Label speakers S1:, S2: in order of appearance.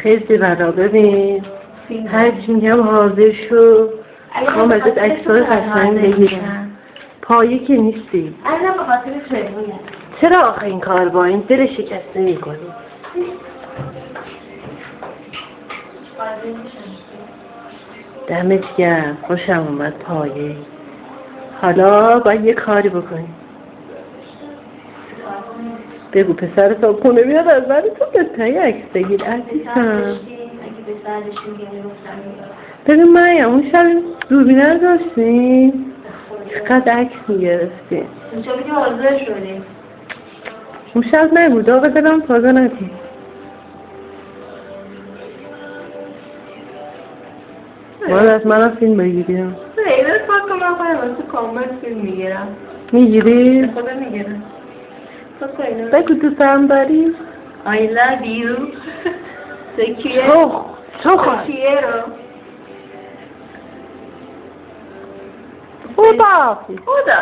S1: خیلی برا ببین هرچی میگم حاضر شو میخوام ازت عکسای قشنگ بگیرم. پایه که نیستی.
S2: الان به خاطر خیلیه.
S1: چرا آخه این کار با این دل شکسته میکنی؟ دمت گرم، خوشم اومد پایه. حالا باید یه کاری بکنی. بگو پسر تا خونه بیاد از من تو بهتایی عکس بگیر عزیزم. ببین مریم اون شب دوربینه رو داشتیم؟ چقدر عکس میگرفتیم.
S2: اون شبی که حاضر شدیم.
S1: اون شب نگو داغ دلم تازه ندیم. منم فیلم بگیریم.
S2: اینا پاک کنم من واسه کامل فیلم میگیرم.
S1: میگیری؟
S2: خدا میگیرم.
S1: بگو دوستم داری؟
S2: I love you.
S1: تو خدا